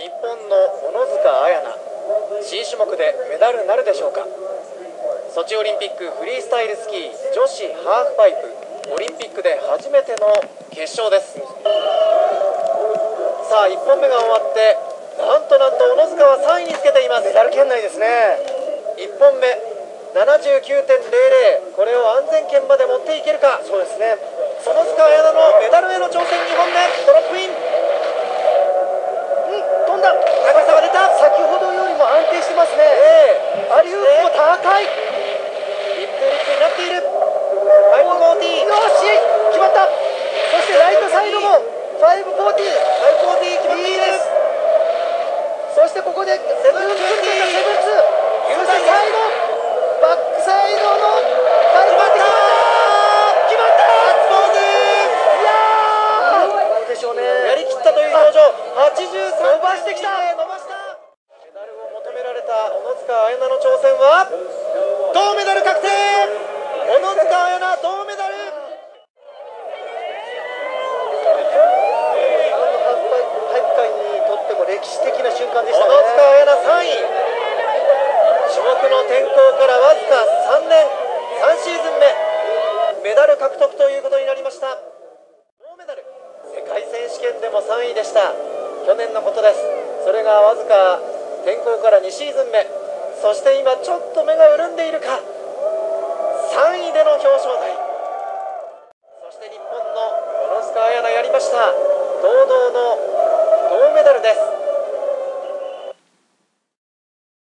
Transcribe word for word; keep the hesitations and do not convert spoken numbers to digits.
日本の小野塚彩菜、新種目でメダルなるでしょうか。ソチオリンピックフリースタイルスキー女子ハーフパイプ、オリンピックで初めての決勝です。さあいっぽんめが終わって、なんとなんと小野塚はさんいにつけています。 メダル圏内ですね。 いっぽんめ ななじゅうきゅうてんゼロゼロ、 これを安全圏まで持っていけるか。 そうですね。 小野塚彩菜のメダルへの挑戦、にほんめドロップイン、 うん、飛んだ。 高さが出た。 先ほどよりも安定してますね。 えアリウープも高い。 リップリップになっている。ファイブフォーティー、 よし決まった。そしてライトサイドもファイブフォーティー、 ファイブフォーティー決まっていいです。 そしてここでセブンツー、セブンツー、そして最後バックサイドのファイブフォーティー、決まった。 ガッツポーズ。 いやー、なんでしょうね。 やりきったという表情。はちじゅうさん、 伸ばしてきた。 伸ばした。メダルを求められた小野塚彩菜の挑戦は銅メダル確定。小野塚彩菜銅メダル。 歴史的な瞬間でし小たね。 野塚彩菜さんい、種目の転向からわずかさんねん、さんシーズンめ、メダル獲得ということになりました。銅メダル、世界選手権でもさんいでした。去年のことです。それがわずか転向からにシーズンめ、そして今ちょっと目が潤んでいるか、さんいでの表彰台。そして日本の小野塚彩菜やりました。堂々の銅メダルです。